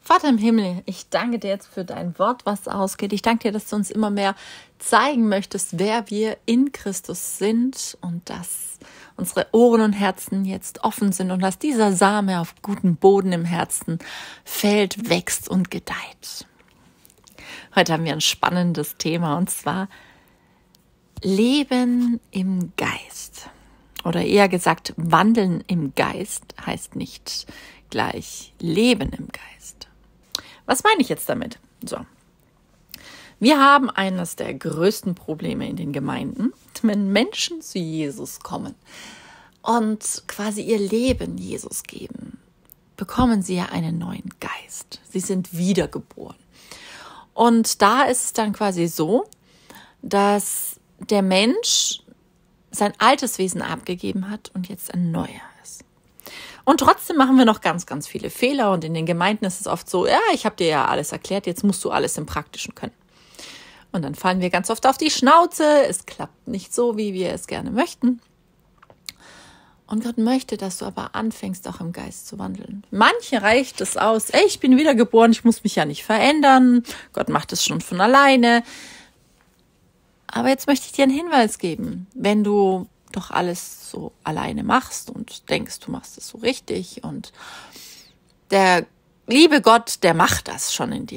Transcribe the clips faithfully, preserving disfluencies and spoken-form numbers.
Vater im Himmel, ich danke dir jetzt für dein Wort, was ausgeht. Ich danke dir, dass du uns immer mehr zeigen möchtest, wer wir in Christus sind und dass unsere Ohren und Herzen jetzt offen sind und dass dieser Same auf guten Boden im Herzen fällt, wächst und gedeiht. Heute haben wir ein spannendes Thema und zwar Leben im Geist. Oder eher gesagt, Wandeln im Geist heißt nicht gleich Leben im Geist. Was meine ich jetzt damit? So. Wir haben eines der größten Probleme in den Gemeinden, wenn Menschen zu Jesus kommen und quasi ihr Leben Jesus geben, bekommen sie ja einen neuen Geist. Sie sind wiedergeboren. Und da ist es dann quasi so, dass der Mensch sein altes Wesen abgegeben hat und jetzt ein neuer ist. Und trotzdem machen wir noch ganz, ganz viele Fehler und in den Gemeinden ist es oft so, ja, ich habe dir ja alles erklärt, jetzt musst du alles im Praktischen können. Und dann fallen wir ganz oft auf die Schnauze, es klappt nicht so, wie wir es gerne möchten. Und Gott möchte, dass du aber anfängst, auch im Geist zu wandeln. Manche reicht es aus, ey, ich bin wiedergeboren, ich muss mich ja nicht verändern, Gott macht es schon von alleine. Aber jetzt möchte ich dir einen Hinweis geben, wenn du doch alles so alleine machst und denkst, du machst es so richtig und der liebe Gott, der macht das schon in dir.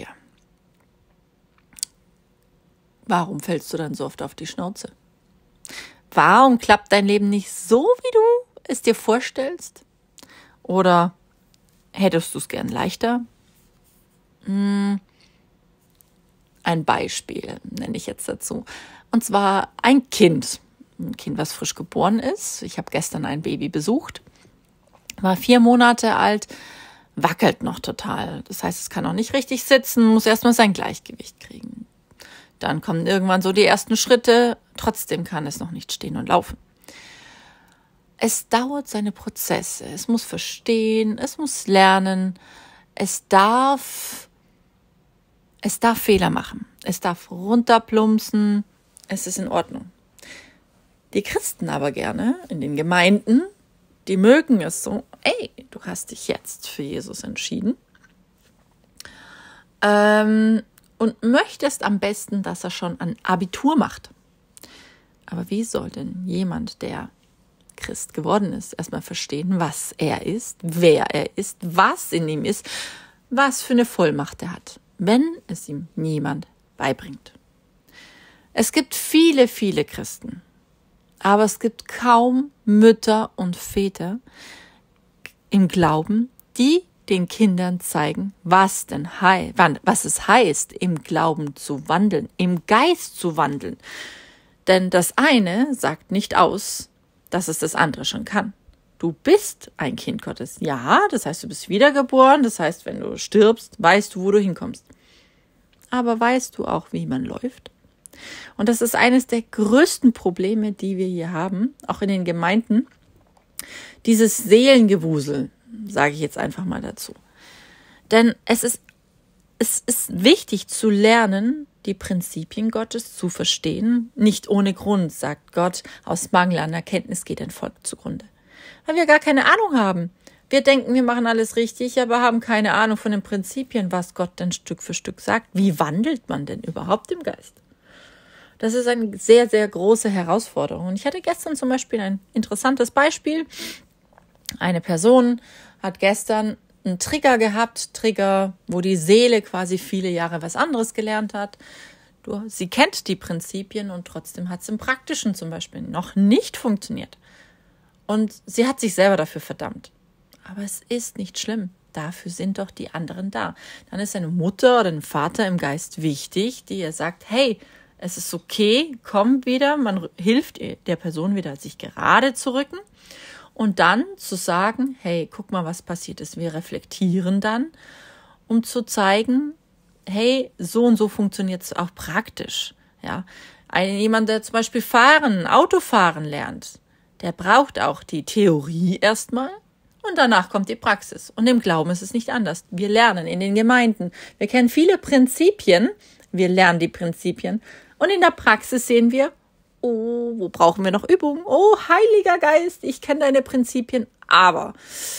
Warum fällst du dann so oft auf die Schnauze? Warum klappt dein Leben nicht so, wie du es dir vorstellst? Oder hättest du es gern leichter? Hm. Ein Beispiel nenne ich jetzt dazu. Und zwar ein Kind. Ein Kind, was frisch geboren ist. Ich habe gestern ein Baby besucht. War vier Monate alt, wackelt noch total. Das heißt, es kann noch nicht richtig sitzen, muss erstmal sein Gleichgewicht kriegen. Dann kommen irgendwann so die ersten Schritte. Trotzdem kann es noch nicht stehen und laufen. Es dauert seine Prozesse. Es muss verstehen, es muss lernen. Es darf, es darf Fehler machen. Es darf runterplumpsen. Es ist in Ordnung. Die Christen aber gerne in den Gemeinden, die mögen es so, ey, du hast dich jetzt für Jesus entschieden ähm, und möchtest am besten, dass er schon ein Abitur macht. Aber wie soll denn jemand, der Christ geworden ist, erstmal verstehen, was er ist, wer er ist, was in ihm ist, was für eine Vollmacht er hat, wenn es ihm niemand beibringt? Es gibt viele, viele Christen, aber es gibt kaum Mütter und Väter im Glauben, die den Kindern zeigen, was denn hei- was es heißt, im Glauben zu wandeln, im Geist zu wandeln. Denn das eine sagt nicht aus, dass es das andere schon kann. Du bist ein Kind Gottes. Ja, das heißt, du bist wiedergeboren. Das heißt, wenn du stirbst, weißt du, wo du hinkommst. Aber weißt du auch, wie man läuft? Und das ist eines der größten Probleme, die wir hier haben, auch in den Gemeinden. Dieses Seelengewusel, sage ich jetzt einfach mal dazu. Denn es ist, es ist wichtig zu lernen, die Prinzipien Gottes zu verstehen. Nicht ohne Grund, sagt Gott, aus Mangel an Erkenntnis geht ein Volk zugrunde. Weil wir gar keine Ahnung haben. Wir denken, wir machen alles richtig, aber haben keine Ahnung von den Prinzipien, was Gott denn Stück für Stück sagt. Wie wandelt man denn überhaupt im Geist? Das ist eine sehr, sehr große Herausforderung. Und ich hatte gestern zum Beispiel ein interessantes Beispiel. Eine Person hat gestern einen Trigger gehabt, Trigger, wo die Seele quasi viele Jahre was anderes gelernt hat. Du, sie kennt die Prinzipien und trotzdem hat es im Praktischen zum Beispiel noch nicht funktioniert. Und sie hat sich selber dafür verdammt. Aber es ist nicht schlimm. Dafür sind doch die anderen da. Dann ist eine Mutter oder ein Vater im Geist wichtig, die ihr sagt, hey, es ist okay, komm wieder, man hilft der Person wieder, sich gerade zu rücken und dann zu sagen, hey, guck mal, was passiert ist. Wir reflektieren dann, um zu zeigen, hey, so und so funktioniert es auch praktisch. Ja, ein, jemand, der zum Beispiel fahren, Autofahren lernt, der braucht auch die Theorie erstmal und danach kommt die Praxis. Und im Glauben ist es nicht anders. Wir lernen in den Gemeinden. Wir kennen viele Prinzipien, wir lernen die Prinzipien. Und in der Praxis sehen wir, oh, wo brauchen wir noch Übung? Oh, Heiliger Geist, ich kenne deine Prinzipien, aber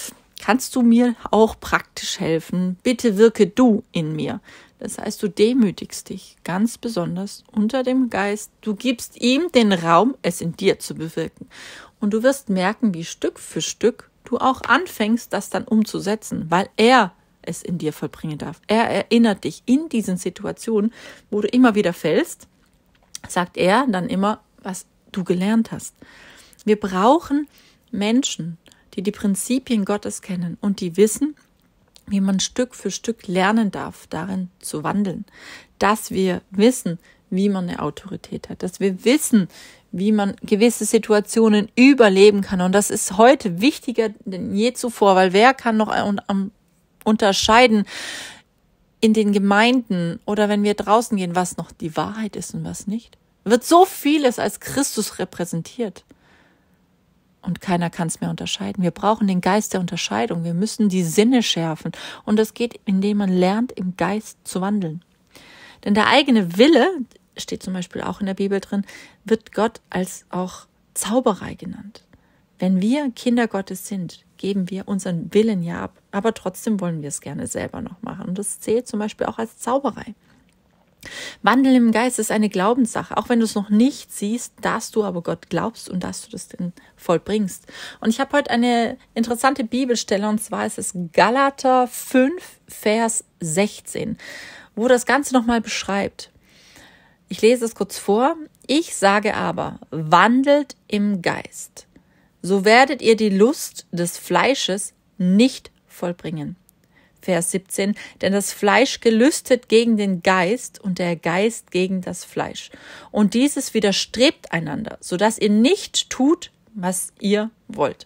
kannst du mir auch praktisch helfen? Bitte wirke du in mir. Das heißt, du demütigst dich ganz besonders unter dem Geist. Du gibst ihm den Raum, es in dir zu bewirken. Und du wirst merken, wie Stück für Stück du auch anfängst, das dann umzusetzen, weil er es in dir vollbringen darf. Er erinnert dich in diesen Situationen, wo du immer wieder fällst, sagt er dann immer, was du gelernt hast. Wir brauchen Menschen, die die Prinzipien Gottes kennen und die wissen, wie man Stück für Stück lernen darf, darin zu wandeln. Dass wir wissen, wie man eine Autorität hat, dass wir wissen, wie man gewisse Situationen überleben kann. Und das ist heute wichtiger denn je zuvor, weil wer kann noch unterscheiden in den Gemeinden oder wenn wir draußen gehen, was noch die Wahrheit ist und was nicht? Wird so vieles als Christus repräsentiert. Und keiner kann es mehr unterscheiden. Wir brauchen den Geist der Unterscheidung. Wir müssen die Sinne schärfen. Und das geht, indem man lernt, im Geist zu wandeln. Denn der eigene Wille, steht zum Beispiel auch in der Bibel drin, wird Gott als auch Zauberei genannt. Wenn wir Kinder Gottes sind, geben wir unseren Willen ja ab. Aber trotzdem wollen wir es gerne selber noch machen. Und das zählt zum Beispiel auch als Zauberei. Wandel im Geist ist eine Glaubenssache. Auch wenn du es noch nicht siehst, dass du aber Gott glaubst und dass du das dann vollbringst. Und ich habe heute eine interessante Bibelstelle, und zwar ist es Galater fünf, Vers sechzehn, wo das Ganze nochmal beschreibt. Ich lese es kurz vor. Ich sage aber, wandelt im Geist. So werdet ihr die Lust des Fleisches nicht vollbringen. Vers siebzehn, denn das Fleisch gelüstet gegen den Geist und der Geist gegen das Fleisch. Und dieses widerstrebt einander, sodass ihr nicht tut, was ihr wollt.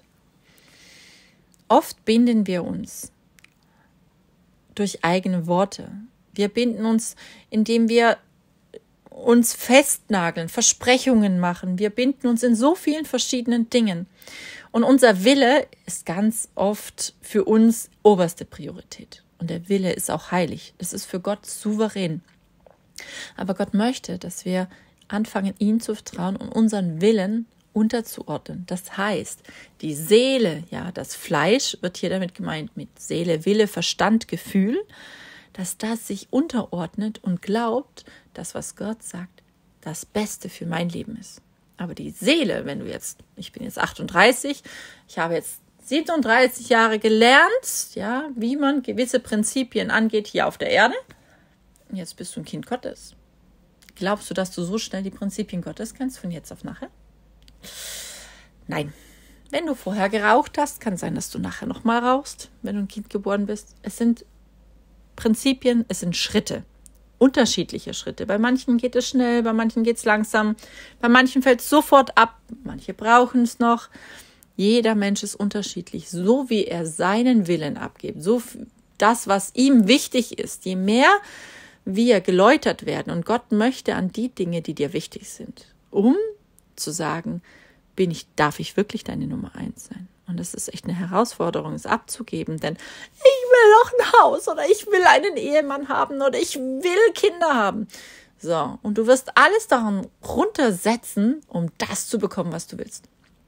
Oft binden wir uns durch eigene Worte. Wir binden uns, indem wir uns festnageln, Versprechungen machen. Wir binden uns in so vielen verschiedenen Dingen. Und unser Wille ist ganz oft für uns oberste Priorität. Und der Wille ist auch heilig. Das ist für Gott souverän. Aber Gott möchte, dass wir anfangen, ihm zu vertrauen und unseren Willen unterzuordnen. Das heißt, die Seele, ja, das Fleisch wird hier damit gemeint mit Seele, Wille, Verstand, Gefühl, dass das sich unterordnet und glaubt, dass was Gott sagt, das Beste für mein Leben ist. Aber die Seele, wenn du jetzt, ich bin jetzt achtunddreißig, ich habe jetzt siebenunddreißig Jahre gelernt, ja, wie man gewisse Prinzipien angeht hier auf der Erde. Und jetzt bist du ein Kind Gottes. Glaubst du, dass du so schnell die Prinzipien Gottes kennst von jetzt auf nachher? Nein. Wenn du vorher geraucht hast, kann sein, dass du nachher nochmal rauchst, wenn du ein Kind geboren bist. Es sind Prinzipien, es sind Schritte. Unterschiedliche Schritte. Bei manchen geht es schnell, bei manchen geht es langsam, bei manchen fällt es sofort ab, manche brauchen es noch. Jeder Mensch ist unterschiedlich, so wie er seinen Willen abgibt, so das, was ihm wichtig ist. Je mehr wir geläutert werden und Gott möchte an die Dinge, die dir wichtig sind, um zu sagen, bin ich, darf ich wirklich deine Nummer eins sein? Und das ist echt eine Herausforderung, es abzugeben, denn ich will noch ein Haus oder ich will einen Ehemann haben oder ich will Kinder haben. So, und du wirst alles daran runtersetzen, um das zu bekommen, was du willst.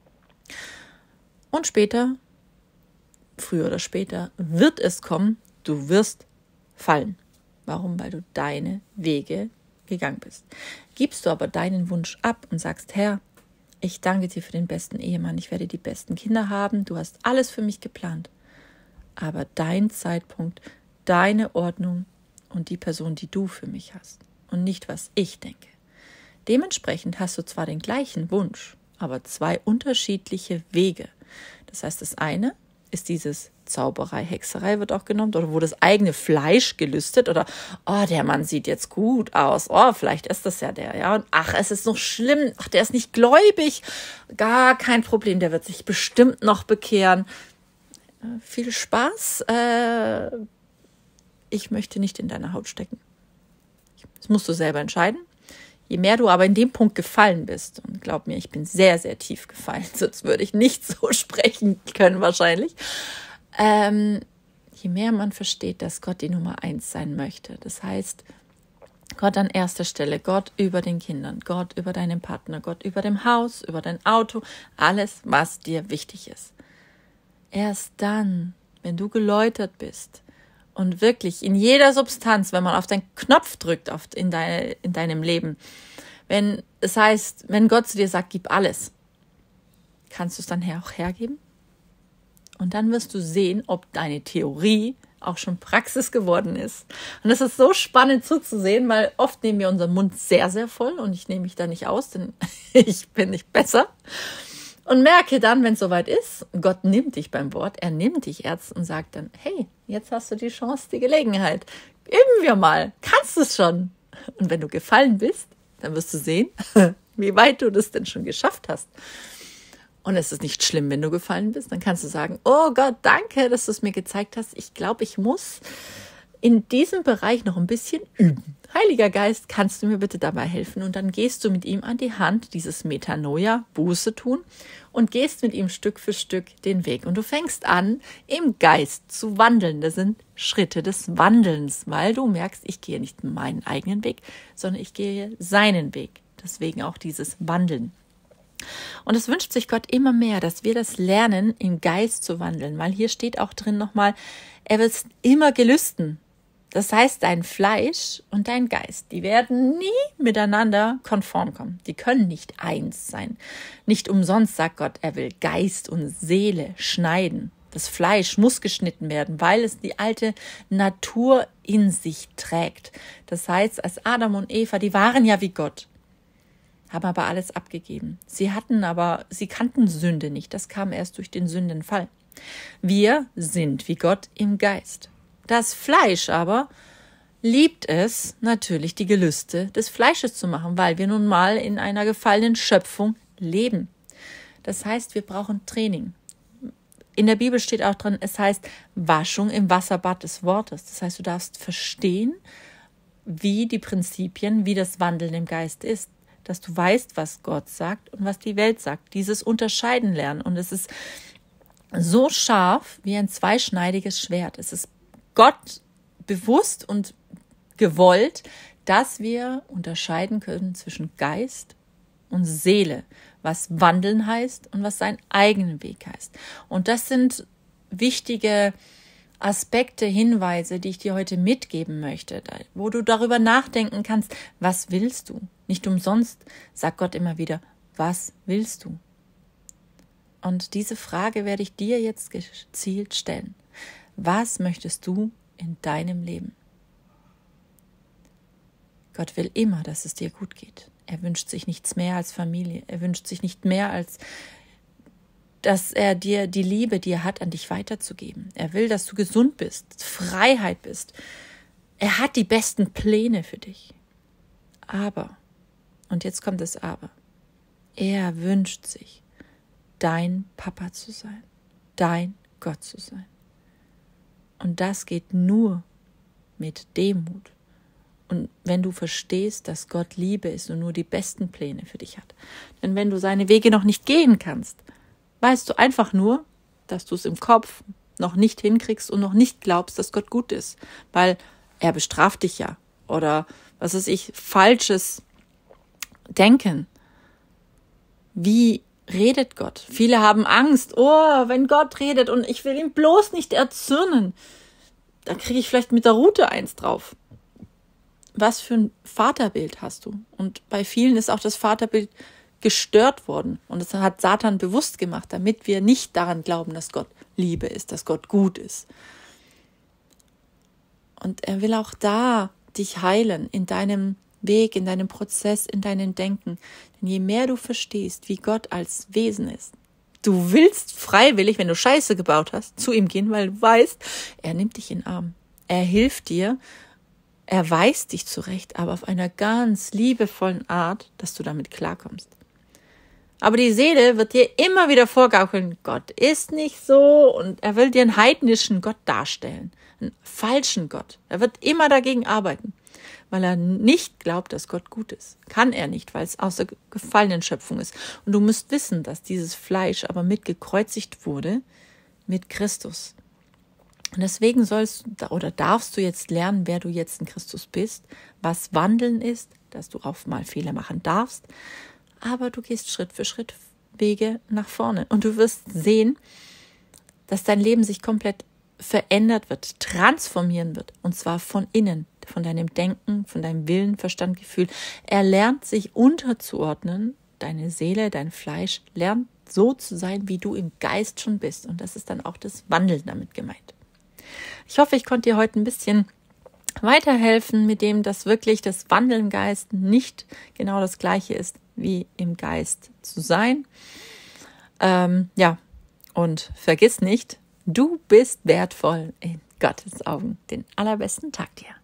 Und später, früher oder später, wird es kommen, du wirst fallen. Warum? Weil du deine Wege gegangen bist. Gibst du aber deinen Wunsch ab und sagst, Herr, ich danke dir für den besten Ehemann, ich werde die besten Kinder haben, du hast alles für mich geplant. Aber dein Zeitpunkt, deine Ordnung und die Person, die du für mich hast und nicht, was ich denke. Dementsprechend hast du zwar den gleichen Wunsch, aber zwei unterschiedliche Wege. Das heißt, das eine ist dieses Zauberei, Hexerei wird auch genommen, oder wo das eigene Fleisch gelüstet oder, oh, der Mann sieht jetzt gut aus, oh, vielleicht ist das ja der, ja, und ach, es ist noch schlimm, ach, der ist nicht gläubig, gar kein Problem, der wird sich bestimmt noch bekehren. Äh, viel Spaß, äh, ich möchte nicht in deiner Haut stecken. Das musst du selber entscheiden. Je mehr du aber in dem Punkt gefallen bist, und glaub mir, ich bin sehr, sehr tief gefallen, sonst würde ich nicht so sprechen können wahrscheinlich, ähm, je mehr man versteht, dass Gott die Nummer eins sein möchte. Das heißt, Gott an erster Stelle, Gott über den Kindern, Gott über deinen Partner, Gott über dem Haus, über dein Auto, alles, was dir wichtig ist. Erst dann wenn du geläutert bist und wirklich in jeder Substanz, wenn man auf den Knopf drückt auf, in, deine, in deinem Leben, wenn es heißt, wenn Gott zu dir sagt, gib alles, kannst du es dann auch hergeben? Und dann wirst du sehen, ob deine Theorie auch schon Praxis geworden ist. Und das ist so spannend zuzusehen, weil oft nehmen wir unseren Mund sehr, sehr voll und ich nehme mich da nicht aus, denn ich bin nicht besser. Und merke dann, wenn es soweit ist, Gott nimmt dich beim Wort, er nimmt dich ernst und sagt dann, hey, jetzt hast du die Chance, die Gelegenheit. Üben wir mal, kannst du es schon. Und wenn du gefallen bist, dann wirst du sehen, wie weit du das denn schon geschafft hast. Und es ist nicht schlimm, wenn du gefallen bist. Dann kannst du sagen, oh Gott, danke, dass du es mir gezeigt hast. Ich glaube, ich muss in diesem Bereich noch ein bisschen üben. Heiliger Geist, kannst du mir bitte dabei helfen? Und dann gehst du mit ihm an die Hand, dieses Metanoia, Buße tun, und gehst mit ihm Stück für Stück den Weg. Und du fängst an, im Geist zu wandeln. Das sind Schritte des Wandelns, weil du merkst, ich gehe nicht meinen eigenen Weg, sondern ich gehe seinen Weg. Deswegen auch dieses Wandeln. Und es wünscht sich Gott immer mehr, dass wir das lernen, im Geist zu wandeln, weil hier steht auch drin nochmal, er wird immer gelüsten. Das heißt, dein Fleisch und dein Geist, die werden nie miteinander konform kommen. Die können nicht eins sein. Nicht umsonst sagt Gott, er will Geist und Seele schneiden. Das Fleisch muss geschnitten werden, weil es die alte Natur in sich trägt. Das heißt, als Adam und Eva, die waren ja wie Gott, haben aber alles abgegeben. Sie hatten aber, sie kannten Sünde nicht. Das kam erst durch den Sündenfall. Wir sind wie Gott im Geist. Das Fleisch aber liebt es natürlich, die Gelüste des Fleisches zu machen, weil wir nun mal in einer gefallenen Schöpfung leben. Das heißt, wir brauchen Training. In der Bibel steht auch drin, es heißt Waschung im Wasserbad des Wortes. Das heißt, du darfst verstehen, wie die Prinzipien, wie das Wandeln im Geist ist. Dass du weißt, was Gott sagt und was die Welt sagt. Dieses Unterscheiden lernen. Und es ist so scharf wie ein zweischneidiges Schwert. Es ist Gott bewusst und gewollt, dass wir unterscheiden können zwischen Geist und Seele, was wandeln heißt und was seinen eigenen Weg heißt. Und das sind wichtige Aspekte, Hinweise, die ich dir heute mitgeben möchte, wo du darüber nachdenken kannst, was willst du? Nicht umsonst sagt Gott immer wieder, was willst du? Und diese Frage werde ich dir jetzt gezielt stellen. Was möchtest du in deinem Leben? Gott will immer, dass es dir gut geht. Er wünscht sich nichts mehr als Familie. Er wünscht sich nicht mehr als, dass er dir die Liebe, die er hat, an dich weiterzugeben. Er will, dass du gesund bist, Freiheit bist. Er hat die besten Pläne für dich. Aber, und jetzt kommt das Aber, er wünscht sich, dein Papa zu sein, dein Gott zu sein. Und das geht nur mit Demut. Und wenn du verstehst, dass Gott Liebe ist und nur die besten Pläne für dich hat. Denn wenn du seine Wege noch nicht gehen kannst, weißt du einfach nur, dass du es im Kopf noch nicht hinkriegst und noch nicht glaubst, dass Gott gut ist. Weil er bestraft dich ja. Oder, was weiß ich, falsches Denken. Wie redet Gott? Viele haben Angst. Oh, wenn Gott redet und ich will ihn bloß nicht erzürnen, dann kriege ich vielleicht mit der Rute eins drauf. Was für ein Vaterbild hast du? Und bei vielen ist auch das Vaterbild gestört worden. Und das hat Satan bewusst gemacht, damit wir nicht daran glauben, dass Gott Liebe ist, dass Gott gut ist. Und er will auch da dich heilen, in deinem Weg, in deinem Prozess, in deinem Denken. Denn je mehr du verstehst, wie Gott als Wesen ist, du willst freiwillig, wenn du Scheiße gebaut hast, zu ihm gehen, weil du weißt, er nimmt dich in den Arm. Er hilft dir, er weist dich zurecht, aber auf einer ganz liebevollen Art, dass du damit klarkommst. Aber die Seele wird dir immer wieder vorgaukeln, Gott ist nicht so, und er will dir einen heidnischen Gott darstellen, einen falschen Gott. Er wird immer dagegen arbeiten, weil er nicht glaubt, dass Gott gut ist. Kann er nicht, weil es aus der gefallenen Schöpfung ist. Und du musst wissen, dass dieses Fleisch aber mit gekreuzigt wurde mit Christus. Und deswegen sollst du oder darfst du jetzt lernen, wer du jetzt in Christus bist, was Wandeln ist, dass du auch mal Fehler machen darfst, aber du gehst Schritt für Schritt Wege nach vorne und du wirst sehen, dass dein Leben sich komplett verändert wird, transformieren wird. Und zwar von innen, von deinem Denken, von deinem Willen, Verstand, Gefühl. Er lernt sich unterzuordnen. Deine Seele, dein Fleisch lernt so zu sein, wie du im Geist schon bist. Und das ist dann auch das Wandeln damit gemeint. Ich hoffe, ich konnte dir heute ein bisschen weiterhelfen, mit dem, dass wirklich das Wandeln im Geist nicht genau das Gleiche ist, wie im Geist zu sein. Ähm, ja, und vergiss nicht, du bist wertvoll in Gottes Augen. Den allerbesten Tag dir.